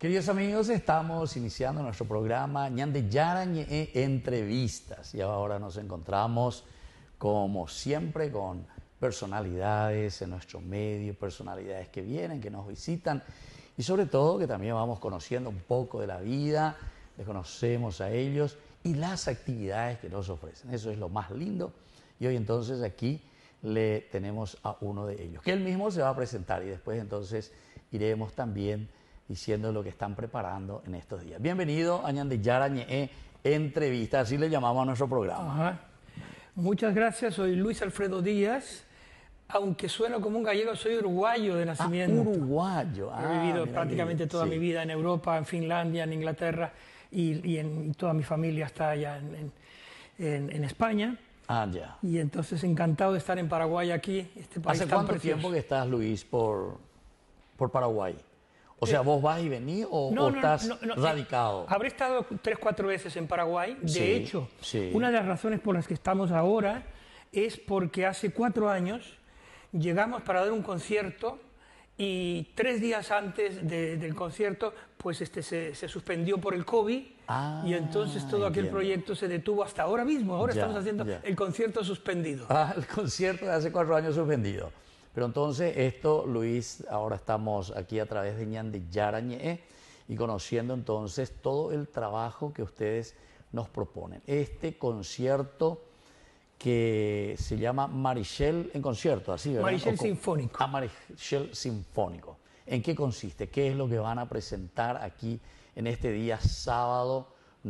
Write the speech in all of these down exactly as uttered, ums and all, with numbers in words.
Queridos amigos, estamos iniciando nuestro programa Ñande Yarañe Entrevistas y ahora nos encontramos, como siempre, con personalidades en nuestro medio, personalidades que vienen, que nos visitan y sobre todo que también vamos conociendo un poco de la vida, les conocemos a ellos y las actividades que nos ofrecen. Eso es lo más lindo y hoy entonces aquí le tenemos a uno de ellos, que él mismo se va a presentar y después entonces iremos también diciendo lo que están preparando en estos días. Bienvenido a Ñande Yarañe Entrevistas, así le llamamos a nuestro programa. Ajá. Muchas gracias, soy Luis Alfredo Díaz. Aunque sueno como un gallego, soy uruguayo de nacimiento. Ah, uruguayo. Ah, He vivido prácticamente que, toda sí. mi vida en Europa, en Finlandia, en Inglaterra y, y, en, y toda mi familia está allá en, en, en España. Ah, ya. Y entonces encantado de estar en Paraguay aquí, este país ¿Hace tan cuánto precioso. tiempo que estás, Luis, por, por Paraguay? O sea, ¿vos vas y venís o, No, o no, estás no, no, radicado? Habré estado tres, cuatro veces en Paraguay. De Sí, hecho, sí. una de las razones por las que estamos ahora es porque hace cuatro años llegamos para dar un concierto y tres días antes de, del concierto pues este, se, se suspendió por el COVID Ah, y entonces todo aquel entiendo. proyecto se detuvo hasta ahora mismo. Ahora Ya, estamos haciendo ya. el concierto suspendido. Ah, el concierto de hace cuatro años suspendido. Pero entonces esto, Luis, ahora estamos aquí a través de Ñande Yarañe y conociendo entonces todo el trabajo que ustedes nos proponen. Este concierto que se llama Marichel en concierto, así, ¿verdad? Marichel ¿O cómo? Sinfónico. Ah, Marichel Sinfónico. ¿En qué consiste? ¿Qué es lo que van a presentar aquí en este día sábado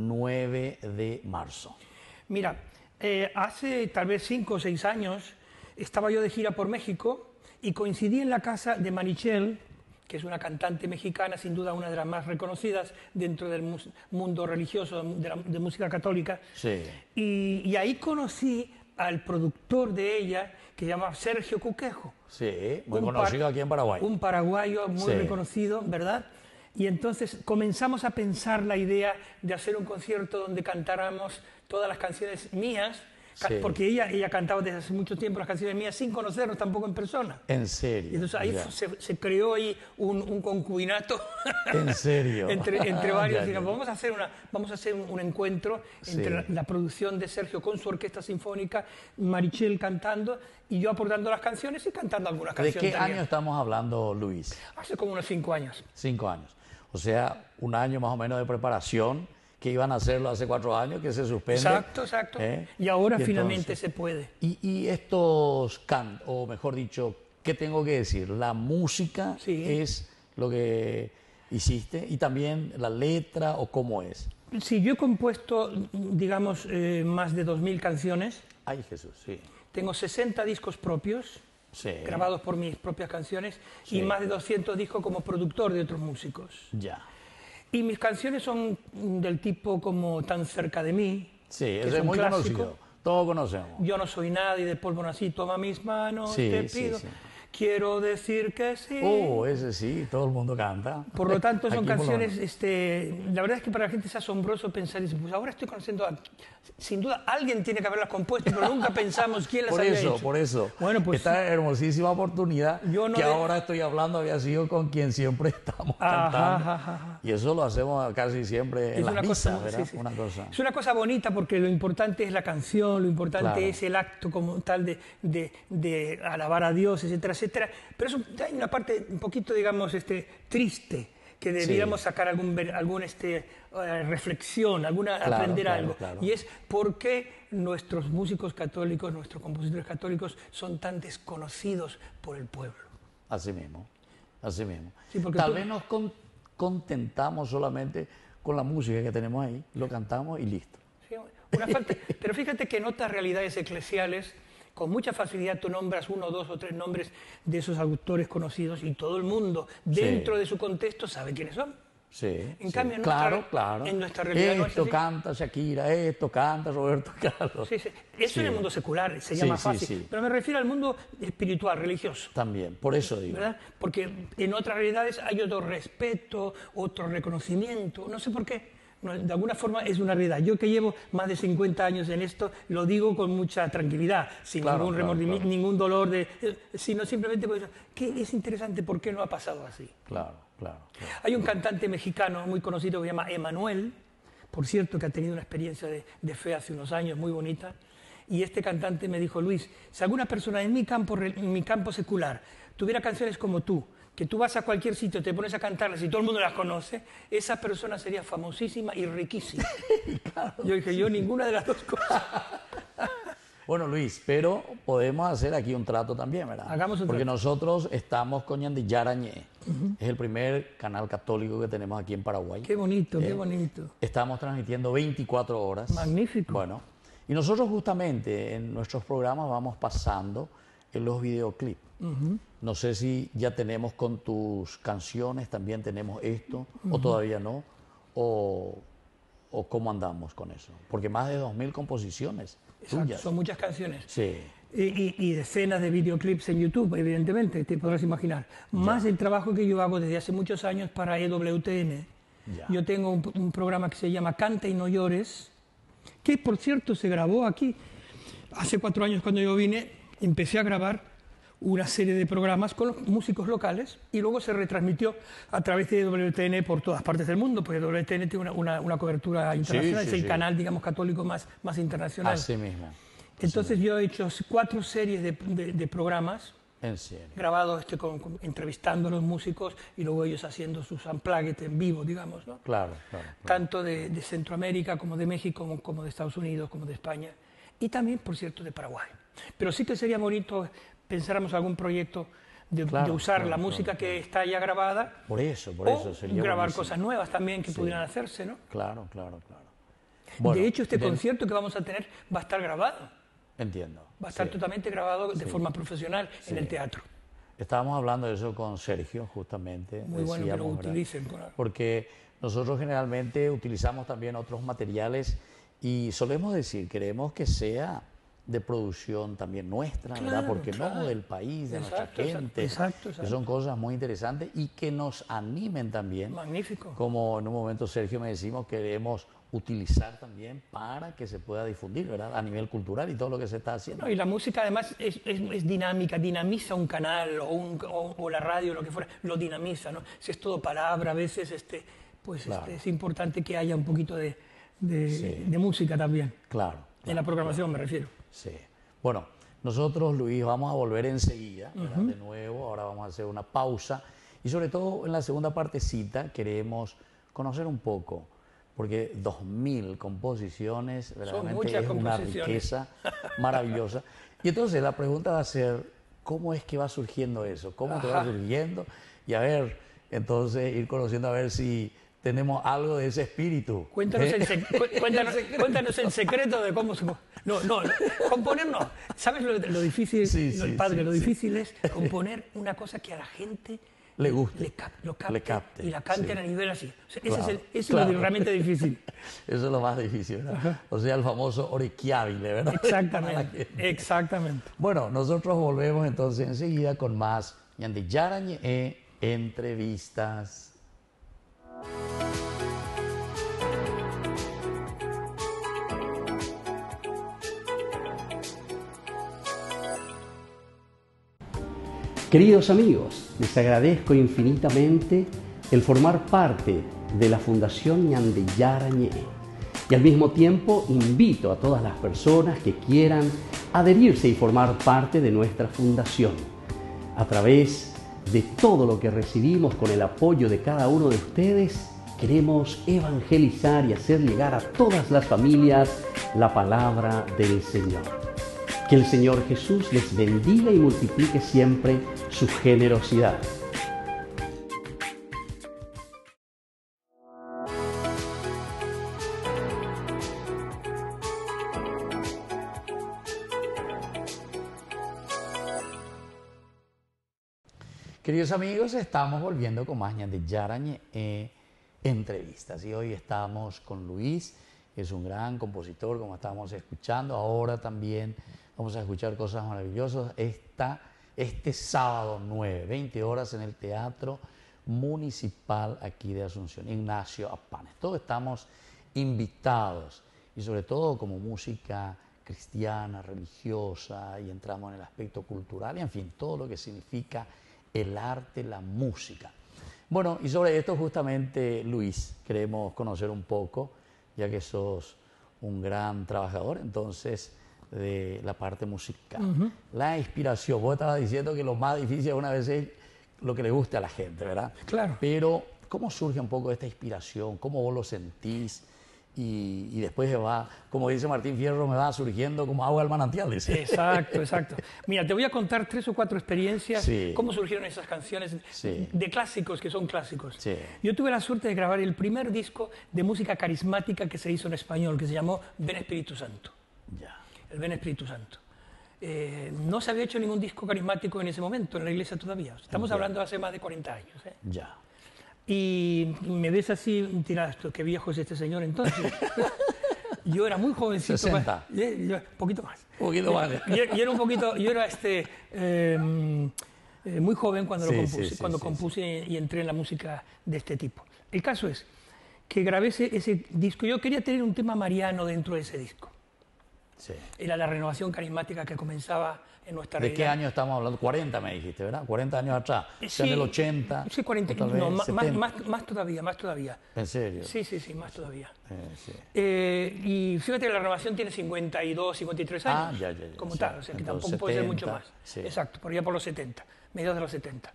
nueve de marzo? Mira, eh, hace tal vez cinco o seis años estaba yo de gira por México y coincidí en la casa de Marichel, que es una cantante mexicana, sin duda una de las más reconocidas dentro del mus- mundo religioso, de, la, de música católica. Sí. Y, y ahí conocí al productor de ella, que se llama Sergio Cuquejo. Sí, muy Un conocido par- aquí en Paraguay. Un paraguayo muy Sí. reconocido, ¿verdad? Y entonces comenzamos a pensar la idea de hacer un concierto donde cantáramos todas las canciones mías, ca- Sí. porque ella, ella cantaba desde hace mucho tiempo las canciones mías sin conocernos tampoco en persona. En serio. Y entonces ahí ya. fu- se, se creó ahí un, un concubinato En serio. entre, entre varios. Ya, Digamos, ya. vamos a hacer, una, vamos a hacer un, un encuentro entre Sí. la, la producción de Sergio con su orquesta sinfónica, Marichel cantando y yo aportando las canciones y cantando algunas ¿De canciones qué también. año estamos hablando, Luis? Hace como unos cinco años. Cinco años. O sea, un año más o menos de preparación, que iban a hacerlo hace cuatro años, que se suspende. Exacto, exacto. ¿Eh? Y ahora Y finalmente entonces- se puede. Y, y estos can, o mejor dicho, ¿qué tengo que decir? La música Sí. es lo que hiciste y también la letra o cómo es. Sí, yo he compuesto, digamos, eh, más de dos mil canciones. Ay, Jesús, sí. Tengo sesenta discos propios, Sí. grabados por mis propias canciones, Sí. y más de doscientos discos como productor de otros músicos. Ya. Y mis canciones son del tipo como Tan cerca de mí. Sí, que ese es un muy clásico. conocido. Todos conocemos. Yo no soy nadie, de polvo nací, toma mis manos, Sí, te sí, pido. sí. Quiero decir que sí. Oh, ese sí, todo el mundo canta. Por lo tanto, son Aquí por lo canciones, menos. este, la verdad es que para la gente es asombroso pensar, dice, pues ahora estoy conociendo a... Sin duda, alguien tiene que haberlas compuesto, pero nunca pensamos quién las Por había eso, hecho. por eso. Bueno, pues Esta hermosísima oportunidad Yo no que de- ahora estoy hablando había sido con quien siempre estamos Ajá, cantando. ajá, ajá. Y eso lo hacemos casi siempre en Es las una misas, cosa, ¿verdad? sí, sí. Una cosa. Es una cosa bonita porque lo importante es la canción, lo importante Claro. es el acto como tal de, de, de alabar a Dios, etcétera, etcétera. Pero eso, hay una parte un poquito, digamos, este, triste, que debiéramos Sí. sacar algún, ver- algún este, eh, reflexión, alguna, Claro, aprender claro, algo. claro. Y es por qué nuestros músicos católicos, nuestros compositores católicos son tan desconocidos por el pueblo. Así mismo, así mismo. Sí, porque Tal tú- vez nos con- contentamos solamente con la música que tenemos ahí, lo cantamos y listo. Sí, una falta. Pero fíjate que en otras realidades eclesiales, con mucha facilidad tú nombras uno, dos o tres nombres de esos autores conocidos y todo el mundo, dentro Sí. de su contexto, sabe quiénes son. Sí, En sí. cambio, en claro, nuestra- claro. en nuestra realidad no es esto así. canta Shakira, esto canta Roberto Carlos. Sí, sí. Eso Sí. en el mundo secular se Sí, llama sí, fácil. sí. Pero me refiero al mundo espiritual, religioso. También, por eso digo. ¿Verdad? Porque en otras realidades hay otro respeto, otro reconocimiento, no sé por qué. No, de alguna forma es una realidad. Yo que llevo más de cincuenta años en esto, lo digo con mucha tranquilidad, sin Claro, ningún claro, remordimiento, claro. ningún dolor, de, eh, sino simplemente porque que es interesante por qué no ha pasado así. Claro. claro, claro. Hay un cantante mexicano muy conocido que se llama Emanuel, por cierto, que ha tenido una experiencia de, de fe hace unos años muy bonita. Y este cantante me dijo, Luis, si alguna persona en mi campo, en mi campo secular tuviera canciones como tú, que tú vas a cualquier sitio, te pones a cantarlas y todo el mundo las conoce, esa persona sería famosísima y riquísima. Claro, yo dije, sí, yo ninguna de las dos cosas. Bueno, Luis, pero podemos hacer aquí un trato también, ¿verdad? Hagamos un Porque trato. nosotros estamos con Ñan de Yarañé. Uh-huh. Es el primer canal católico que tenemos aquí en Paraguay. Qué bonito, eh, qué bonito. Estamos transmitiendo veinticuatro horas. Magnífico. Bueno, y nosotros justamente en nuestros programas vamos pasando en los videoclips. Uh-huh. No sé si ya tenemos con tus canciones, también tenemos esto, uh-huh, o todavía no, o, o cómo andamos con eso. Porque más de dos mil composiciones. Exacto, tuyas. Son muchas canciones. Sí. Y, y, y decenas de videoclips en YouTube, evidentemente, te podrás imaginar. Más ya. El trabajo que yo hago desde hace muchos años para E W T N. Ya. Yo tengo un, un programa que se llama Canta y no llores, que por cierto se grabó aquí. Hace cuatro años cuando yo vine, empecé a grabar una serie de programas con los músicos locales y luego se retransmitió a través de E W T N por todas partes del mundo, porque E W T N tiene una, una, una cobertura internacional, sí, sí, es el sí. canal, digamos, católico más, más internacional. Así mismo. Entonces Así yo he hecho cuatro series de, de, de programas ¿En serio? grabados este, con, con, entrevistando a los músicos y luego ellos haciendo sus unplugged en vivo, digamos, ¿no? Claro, claro. claro. Tanto de, de Centroamérica como de México, como, como de Estados Unidos, como de España y también, por cierto, de Paraguay. Pero sí que sería bonito pensáramos algún proyecto de, claro, de usar claro, la música claro, que claro. está ya grabada. Por eso, por o eso sería grabar buenísimo. Cosas nuevas también que sí. pudieran hacerse, ¿no? Claro, claro, claro. Bueno, de hecho, este de... concierto que vamos a tener va a estar grabado. Entiendo. Va a estar sí. totalmente grabado de sí. forma profesional sí. en el teatro. Estábamos hablando de eso con Sergio, justamente. Muy bueno que lo utilicen. Con... Porque nosotros generalmente utilizamos también otros materiales y solemos decir, queremos que sea de producción también nuestra, claro, ¿verdad? Porque claro. no del país, de exacto, nuestra gente, exacto, exacto. que son cosas muy interesantes y que nos animen también. Magnífico. Como en un momento Sergio me decimos, queremos utilizar también para que se pueda difundir, ¿verdad? A nivel cultural y todo lo que se está haciendo. No, y la música además es, es, es dinámica, dinamiza un canal o, un, o, o la radio, lo que fuera, lo dinamiza, ¿no? Si es todo palabra, a veces este, pues claro. este, es importante que haya un poquito de, de, sí. de música también. Claro. claro en la programación claro. me refiero. Sí. Bueno, nosotros, Luis, vamos a volver enseguida, uh-huh. de nuevo, ahora vamos a hacer una pausa y sobre todo en la segunda partecita queremos conocer un poco, porque dos mil composiciones verdaderamente es una riqueza maravillosa. Y entonces la pregunta va a ser, ¿cómo es que va surgiendo eso? ¿Cómo te va surgiendo? Y a ver, entonces ir conociendo a ver si tenemos algo de ese espíritu. Cuéntanos, ¿eh? el, sec cuéntanos, el cuéntanos el secreto de cómo se... No, no, componer no. ¿Sabes lo, lo difícil, sí, sí, lo, padre, sí, lo sí. difícil es componer una cosa que a la gente le guste, le, cap lo capte, le capte y la canten sí. a nivel así. O sea, claro, ese es, el, ese claro. es lo realmente difícil. Eso es lo más difícil, ¿verdad? O sea, el famoso orecchiabile, ¿verdad? Exactamente, exactamente. Bueno, nosotros volvemos entonces enseguida con más Ñan de Yarañé e entrevistas. Queridos amigos, les agradezco infinitamente el formar parte de la Fundación Ñan de Yarañé y al mismo tiempo invito a todas las personas que quieran adherirse y formar parte de nuestra fundación. A través de todo lo que recibimos con el apoyo de cada uno de ustedes, queremos evangelizar y hacer llegar a todas las familias la palabra del Señor. Que el Señor Jesús les bendiga y multiplique siempre su generosidad. Queridos amigos, estamos volviendo con más Ñan de Yarañé eh, entrevistas y hoy estamos con Luis, que es un gran compositor, como estábamos escuchando. Ahora también vamos a escuchar cosas maravillosas. Esta, este sábado nueve, veinte horas en el Teatro Municipal aquí de Asunción, Ignacio Apanes. Todos estamos invitados y sobre todo como música cristiana, religiosa, y entramos en el aspecto cultural y en fin, todo lo que significa el arte, la música. Bueno, y sobre esto justamente, Luis, queremos conocer un poco, ya que sos un gran trabajador, entonces, de la parte musical. Uh-huh. La inspiración, vos estabas diciendo que lo más difícil es una vez es lo que le guste a la gente, ¿verdad? Claro. Pero, ¿cómo surge un poco esta inspiración? ¿Cómo vos lo sentís? Y, y después se va, como dice Martín Fierro, me va surgiendo como agua al manantial. Dice. Exacto, exacto. Mira, te voy a contar tres o cuatro experiencias, sí. cómo surgieron esas canciones sí. de clásicos, que son clásicos. Sí. Yo tuve la suerte de grabar el primer disco de música carismática que se hizo en español, que se llamó Ven Espíritu Santo. Ya. El Ven Espíritu Santo. Eh, no se había hecho ningún disco carismático en ese momento, en la iglesia todavía. Estamos ya. hablando de hace más de cuarenta años. ¿eh? Ya. Y me ves así, dirás, qué viejo es este señor entonces. Yo era muy jovencito. sesenta. Un poquito más. Un poquito más. Yo, yo era un poquito, yo era este, eh, eh, muy joven cuando sí, lo compuse, sí, sí, cuando sí, compuse sí. y entré en la música de este tipo. El caso es que grabé ese, ese disco. Yo quería tener un tema mariano dentro de ese disco. Sí. Era la renovación carismática que comenzaba en nuestra ¿De realidad. qué año estamos hablando? cuarenta me dijiste, ¿verdad? cuarenta años atrás. Sí, o sea, en el ochenta. Sí, cuarenta. Tal vez, no, más, setenta. más, más todavía, más todavía. ¿En serio? Sí, sí, sí, más todavía. Eh, sí. Eh, y fíjate, la renovación tiene cincuenta y dos, cincuenta y tres años. Ah, ya, ya, ya. Como Sí. tal, o sea que Entonces, tampoco puede ser setenta, mucho más. sí. Exacto, por allá por los setenta, mediados de los setenta.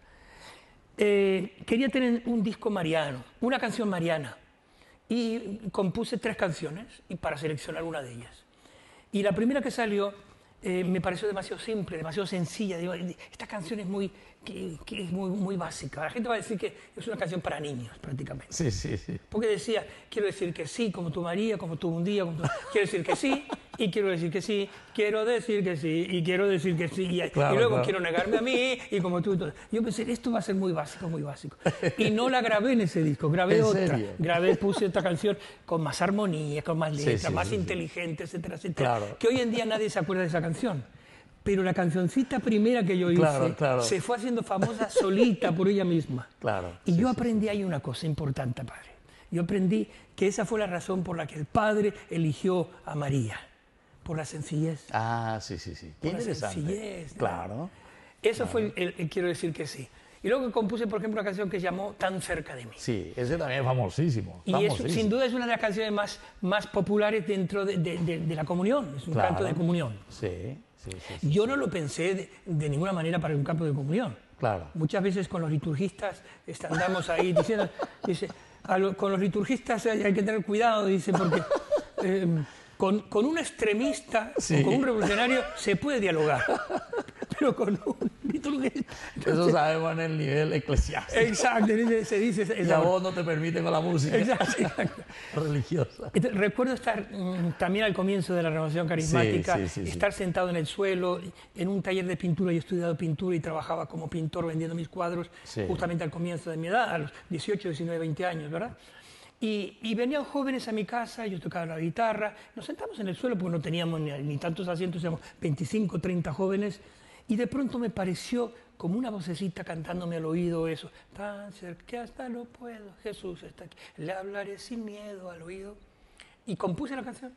Eh, quería tener un disco mariano, una canción mariana. Y compuse tres canciones y para seleccionar una de ellas. Y la primera que salió eh, me pareció demasiado simple, demasiado sencilla. Digo, esta canción es muy, que, que es muy, muy básica. La gente va a decir que es una canción para niños, prácticamente. Sí, sí, sí. Porque decía, quiero decir que sí, como tú María, como tú un día, como tú... quiero decir que sí, y quiero decir que sí, quiero decir que sí, y quiero decir que sí, y, Claro, y luego claro. quiero negarme a mí, y como tú y todo. Yo pensé, esto va a ser muy básico, muy básico. Y no la grabé en ese disco, grabé ¿En otra. serio? Grabé, puse otra canción con más armonía, con más Sí, letra, sí, más sí, inteligente, etcétera, etcétera. Claro. Que hoy en día nadie se acuerda de esa canción. Pero la cancioncita primera que yo hice Claro, claro. se fue haciendo famosa solita por ella misma. Claro. Y sí, yo sí, aprendí ahí una cosa importante, padre. Yo aprendí que esa fue la razón por la que el Padre eligió a María, por la sencillez. Ah, sí, sí, sí. Qué por la interesante. sencillez, ¿no? Claro. Eso fue el, el- el quiero decir que sí. Y luego compuse, por ejemplo, una canción que se llamó Tan cerca de mí. Sí, ese también es famosísimo. Y es, famosísimo. sin duda es una de las canciones más, más populares dentro de, de- de- de la comunión. Es un Claro. canto de comunión. Sí, sí, sí. sí, Yo sí. no lo pensé de, de ninguna manera para un campo de comunión. Claro. Muchas veces con los liturgistas est- andamos ahí diciendo, dice, a lo- con los liturgistas hay, hay que tener cuidado, dice, porque eh, con, con un extremista Sí. o con un revolucionario se puede dialogar, pero con un liturgista... Eso sabemos en el nivel eclesiástico. Exacto, se dice... Y a esa- vos no te permite con la música Exacto, exacto. religiosa. Entonces, recuerdo estar mm, también al comienzo de la renovación carismática, Sí, sí, sí, sí. estar sentado en el suelo, en un taller de pintura. Yo he estudiado pintura y trabajaba como pintor vendiendo mis cuadros, Sí. justamente al comienzo de mi edad, a los dieciocho, diecinueve, veinte años, ¿verdad? Y, y venían jóvenes a mi casa, yo tocaba la guitarra, nos sentamos en el suelo porque no teníamos ni, ni tantos asientos, éramos veinticinco, treinta jóvenes, y de pronto me pareció como una vocecita cantándome al oído eso, tan cerca que hasta no puedo, Jesús está aquí, le hablaré sin miedo al oído. Y compuse la canción,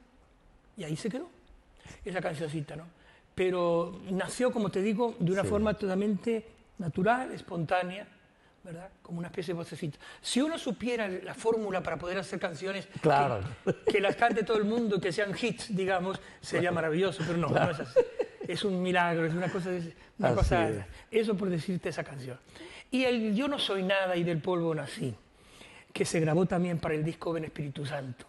y ahí se quedó, esa cancioncita, ¿no? Pero nació, como te digo, de una Sí. forma totalmente natural, espontánea, ¿verdad? Como una especie de vocecita. Si uno supiera la fórmula para poder hacer canciones Claro. que, que las cante todo el mundo, que sean hits, digamos, sería maravilloso, pero no, no es así. Es un milagro, es una cosa... Una Así cosa es. eso por decirte esa canción. Y el Yo no soy nada y del polvo nací, que se grabó también para el disco Ven Espíritu Santo.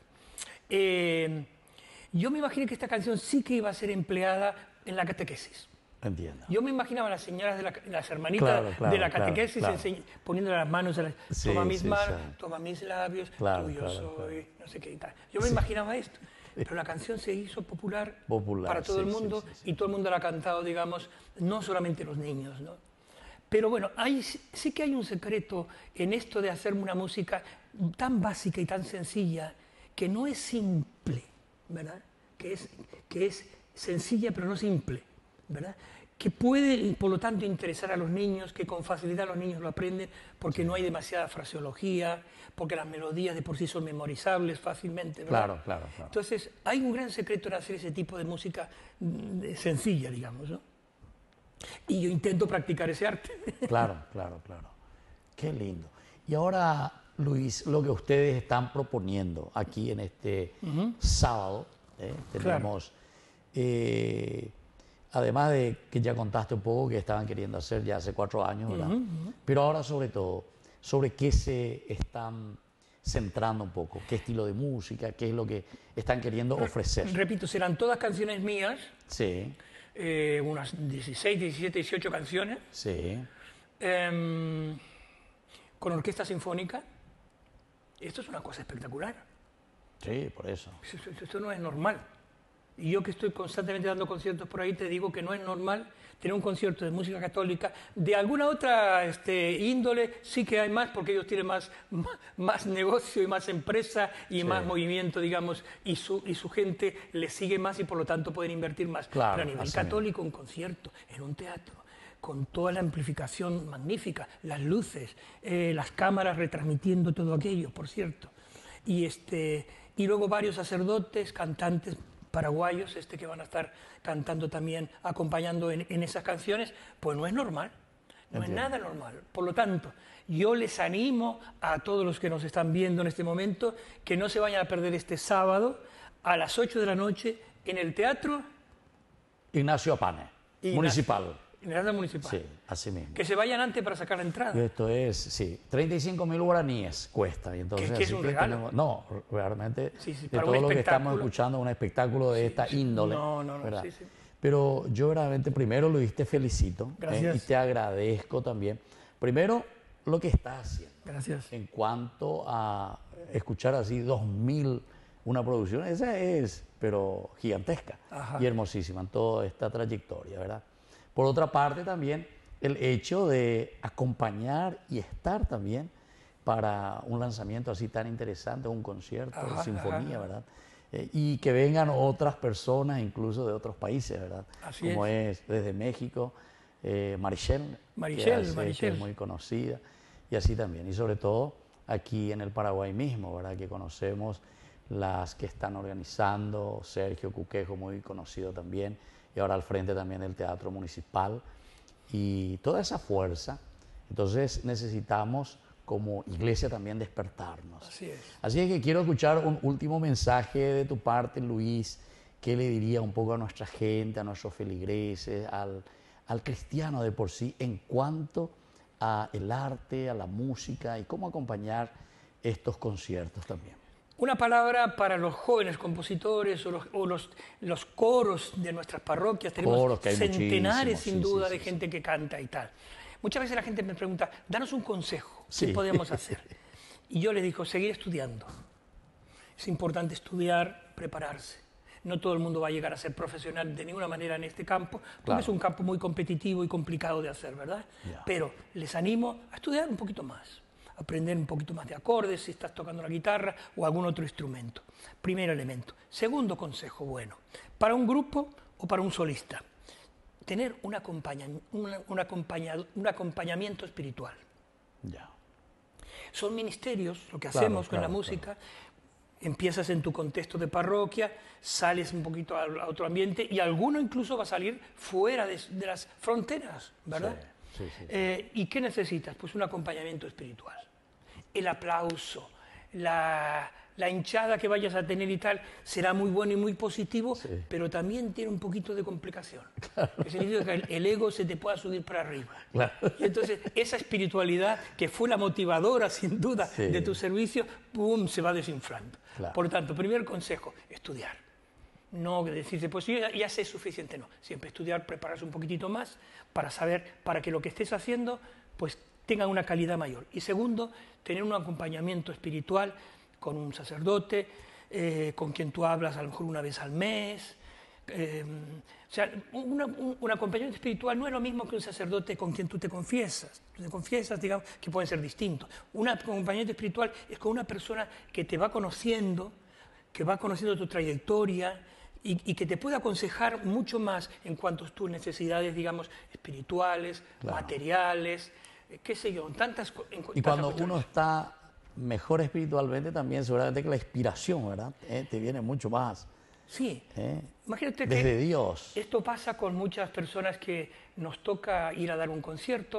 Eh, yo me imaginé que esta canción sí que iba a ser empleada en la catequesis. Entiendo. Yo me imaginaba a las señoras, de la, las hermanitas Claro, claro, de la claro, catequesis claro. enseñ- poniéndole las manos, a la, Sí, toma mis sí, manos, sí. toma mis labios, Claro, tuyo claro, soy, claro. no sé qué y tal. Yo me imaginaba esto, pero la canción se hizo popular, Popular, para todo sí, el sí, mundo sí, sí. y todo el mundo la ha cantado, digamos, no solamente los niños, ¿no? Pero bueno, hay, sí que hay un secreto en esto de hacer una música tan básica y tan sencilla que no es simple, ¿verdad? Que es, que es sencilla pero no simple, ¿verdad? Que puede, por lo tanto, interesar a los niños, que con facilidad los niños lo aprenden porque no hay demasiada fraseología, porque las melodías de por sí son memorizables fácilmente, ¿verdad? Claro, claro, claro. Entonces, hay un gran secreto en hacer ese tipo de música mm, sencilla, digamos, ¿no? Y yo intento practicar ese arte. Claro, claro, claro. Qué lindo. Y ahora, Luis, lo que ustedes están proponiendo aquí en este uh-huh. sábado, ¿eh? tenemos, claro. eh, además de que ya contaste un poco que estaban queriendo hacer ya hace cuatro años, ¿verdad? Uh-huh, uh-huh. Pero ahora sobre todo, sobre qué se están centrando un poco, qué estilo de música, qué es lo que están queriendo ofrecer. Repito, serán todas canciones mías. Sí. Eh, unas dieciséis, diecisiete, dieciocho canciones. Sí. Eh, con orquesta sinfónica. Esto es una cosa espectacular. Sí, por eso. Esto, esto no es normal. Y yo que estoy constantemente dando conciertos por ahí, te digo que no es normal tener un concierto de música católica. De alguna otra este, índole sí que hay más, porque ellos tienen más, más, más negocio y más empresa y sí. más movimiento, digamos, y su, y su gente les sigue más y por lo tanto pueden invertir más. Claro, pero a nivel católico, un concierto en un teatro, con toda la amplificación magnífica, las luces, eh, las cámaras retransmitiendo todo aquello, por cierto. Y, este, y luego varios sacerdotes, cantantes paraguayos este, que van a estar cantando también, acompañando en, en esas canciones, pues no es normal, no Entiendo. es nada normal. Por lo tanto, yo les animo a todos los que nos están viendo en este momento que no se vayan a perder este sábado a las ocho de la noche en el Teatro Ignacio Apane, Ignacio. Municipal. En el Teatro Municipal. Sí, así mismo. Que se vayan antes para sacar la entrada. Y esto es, sí, treinta y cinco mil guaraníes cuesta. Y entonces, ¿Qué, qué es un que regalo? Tenemos, no, realmente, sí, sí, de todo lo que estamos escuchando, un espectáculo de sí, esta sí, índole. No, no, no, sí, sí. Pero yo realmente, primero, Luis, te felicito. Gracias. Eh, y te agradezco también. Primero, lo que estás haciendo. Gracias. En cuanto a escuchar así dos mil, una producción, esa es, pero gigantesca. Ajá. Y hermosísima en toda esta trayectoria, ¿verdad? Por otra parte también el hecho de acompañar y estar también para un lanzamiento así tan interesante, un concierto, ajá, sinfonía, ajá. ¿verdad? Eh, y que vengan otras personas, incluso de otros países, ¿verdad? Así Como es. es desde México, eh, Marichel, Marichel, que, hace, Marichel. que es muy conocida, y así también. Y sobre todo aquí en el Paraguay mismo, ¿verdad? Que conocemos las que están organizando, Sergio Cuquejo, muy conocido también, y ahora al frente también del Teatro Municipal, y toda esa fuerza. Entonces necesitamos como iglesia también despertarnos. Así es. Así es que quiero escuchar un último mensaje de tu parte, Luis, ¿qué le diría un poco a nuestra gente, a nuestros feligreses, al, al cristiano de por sí, en cuanto a el arte, a la música y cómo acompañar estos conciertos también? Una palabra para los jóvenes compositores o los, o los, los coros de nuestras parroquias. Tenemos coros, que hay centenares sin sí, duda sí, de sí, gente sí. que canta y tal. Muchas veces la gente me pregunta, danos un consejo, sí. ¿qué podemos hacer? Y yo les digo, seguir estudiando. Es importante estudiar, prepararse. No todo el mundo va a llegar a ser profesional de ninguna manera en este campo, porque claro. es un campo muy competitivo y complicado de hacer, ¿verdad? Yeah. Pero les animo a estudiar un poquito más. Aprender un poquito más de acordes si estás tocando la guitarra o algún otro instrumento. Primer elemento. Segundo consejo bueno, para un grupo o para un solista, tener un, acompaña, una, un, acompañado, un acompañamiento espiritual. Yeah. Son ministerios, lo que claro, hacemos claro, con la música. Claro. Empiezas en tu contexto de parroquia, sales un poquito a, a otro ambiente y alguno incluso va a salir fuera de, de las fronteras, ¿verdad? Sí. Sí, sí, sí. Eh, ¿Y qué necesitas? Pues un acompañamiento espiritual. El aplauso, la, la hinchada que vayas a tener y tal, será muy bueno y muy positivo, sí. pero también tiene un poquito de complicación. Claro. Que significa que el, el ego se te pueda subir para arriba. Claro. Y entonces esa espiritualidad, que fue la motivadora sin duda sí. de tu servicio, ¡pum!, se va desinflando. Claro. Por tanto, primer consejo, estudiar. No decirte, pues yo ya, ya sé suficiente, no. Siempre estudiar, prepararse un poquitito más para saber, para que lo que estés haciendo, pues tenga una calidad mayor. Y segundo, tener un acompañamiento espiritual con un sacerdote, eh, con quien tú hablas a lo mejor una vez al mes. Eh, o sea, una, un, un acompañamiento espiritual no es lo mismo que un sacerdote con quien tú te confiesas. Tú te confiesas, digamos, que pueden ser distintos. Un acompañamiento espiritual es con una persona que te va conociendo, que va conociendo tu trayectoria, Y, y que te pueda aconsejar mucho más en cuanto a tus necesidades, digamos, espirituales, claro. materiales, eh, qué sé yo, en tantas cosas. Y cuando uno está mejor espiritualmente también, seguramente que la inspiración, ¿verdad? Eh, te viene mucho más. Sí. Eh, Imagínate desde que Dios. Esto pasa con muchas personas que nos toca ir a dar un concierto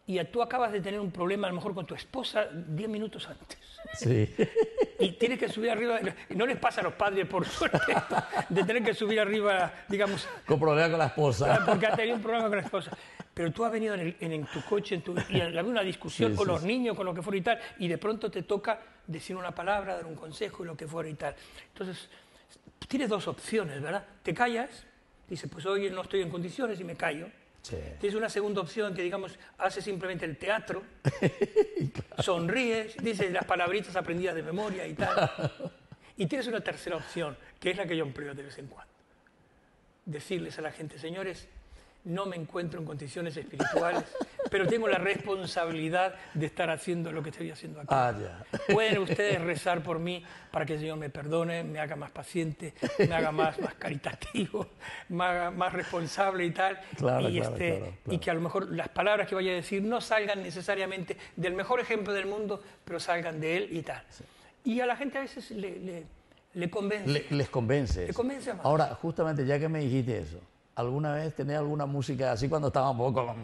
y tú acabas de tener un problema a lo mejor con tu esposa diez minutos antes. Sí. Y tienes que subir arriba, y no les pasa a los padres, por suerte, de tener que subir arriba, digamos... Con problema con la esposa. Porque has tenido un problema con la esposa. Pero tú has venido en, el, en, en tu coche en tu, y había una discusión sí, con sí, los sí. niños, con lo que fuera y tal, y de pronto te toca decir una palabra, dar un consejo y lo que fuera y tal. Entonces, tienes dos opciones, ¿verdad? Te callas, dices, pues hoy no estoy en condiciones y me callo. Sí. Tienes una segunda opción que, digamos, haces simplemente el teatro, claro. Sonríes, dices las palabritas aprendidas de memoria y tal. Y tienes una tercera opción, que es la que yo empleo de vez en cuando. Decirles a la gente, señores, no me encuentro en condiciones espirituales, pero tengo la responsabilidad de estar haciendo lo que estoy haciendo aquí. Ah, ya. Pueden ustedes rezar por mí para que el Señor me perdone, me haga más paciente, me haga más, más caritativo, me haga más responsable y tal. Claro, y, claro, este, claro, claro. y que a lo mejor las palabras que vaya a decir no salgan necesariamente del mejor ejemplo del mundo, pero salgan de él y tal. Sí. Y a la gente a veces le, le, le convence. Le, les convence. Le convence más. Ahora, justamente ya que me dijiste eso, ¿alguna vez tenés alguna música así cuando estaba un poco...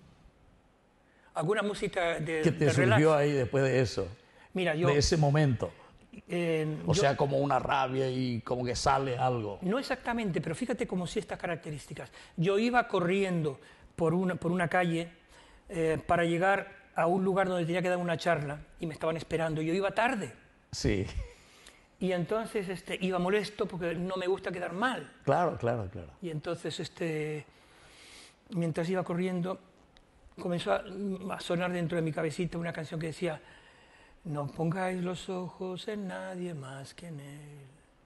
¿Alguna música de que te de surgió relax? ahí después de eso? Mira, yo... De ese momento. Eh, o yo, sea, como una rabia y como que sale algo. No exactamente, pero fíjate como si estas características. Yo iba corriendo por una, por una calle eh, para llegar a un lugar donde tenía que dar una charla y me estaban esperando. Yo iba tarde. Sí. Y entonces este, iba molesto porque no me gusta quedar mal. Claro, claro, claro. Y entonces, este, mientras iba corriendo, comenzó a, a sonar dentro de mi cabecita una canción que decía: no pongáis los ojos en nadie más que en Él.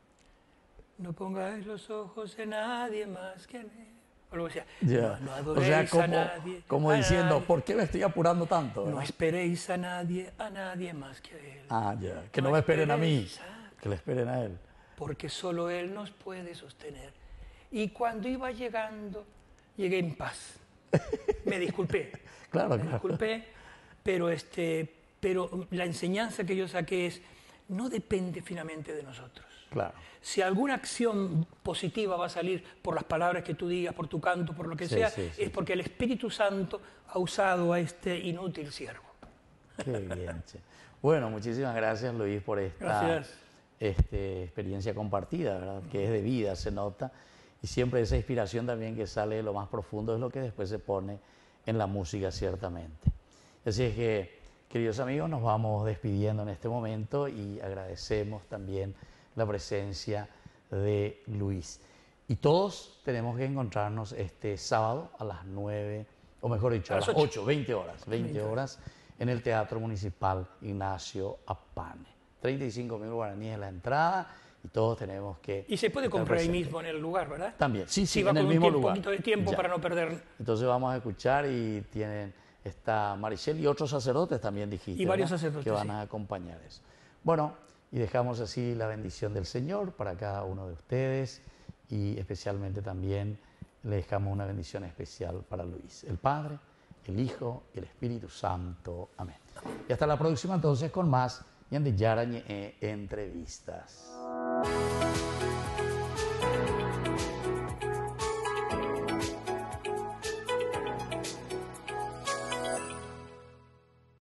No pongáis los ojos en nadie más que en Él. O luego decía, yeah. no, no o sea, adoréis como, a nadie. como a diciendo, nadie. ¿por qué me estoy apurando tanto? No esperéis a nadie, a nadie más que a Él. Ah, ya. Yeah. Que no, no me esperen a mí, a... que le esperen a Él. Porque solo Él nos puede sostener. Y cuando iba llegando, llegué en paz. Me disculpé. Claro, me claro. disculpé, pero, este, pero la enseñanza que yo saqué es, no depende finalmente de nosotros. Claro. Si alguna acción positiva va a salir por las palabras que tú digas, por tu canto, por lo que sí, sea, sí, sí. es porque el Espíritu Santo ha usado a este inútil siervo. Qué bien, che. Bueno, muchísimas gracias, Luis, por esta Gracias. este, experiencia compartida, ¿verdad? Que es de vida, se nota. Y siempre esa inspiración también que sale de lo más profundo es lo que después se pone en la música, ciertamente. Así es que, queridos amigos, nos vamos despidiendo en este momento y agradecemos también la presencia de Luis. Y todos tenemos que encontrarnos este sábado a las nueve, o mejor dicho, a, a las ocho, veinte horas, veinte horas, en el Teatro Municipal Ignacio Apane. treinta y cinco mil guaraníes en la entrada y todos tenemos que... Y se puede comprar ahí mismo en el lugar, ¿verdad? También, sí, sí, sí va en el con mismo un tiempo, lugar. poquito de tiempo ya. Para no perder... Entonces vamos a escuchar y tienen, está Marichel y otros sacerdotes también dijiste, y varios ¿verdad? sacerdotes, que van sí. a acompañar eso. Bueno, y dejamos así la bendición del Señor para cada uno de ustedes y especialmente también le dejamos una bendición especial para Luis, el Padre, el Hijo y el Espíritu Santo. Amén. Y hasta la próxima entonces con más Ñande Yara Ñe Entrevistas.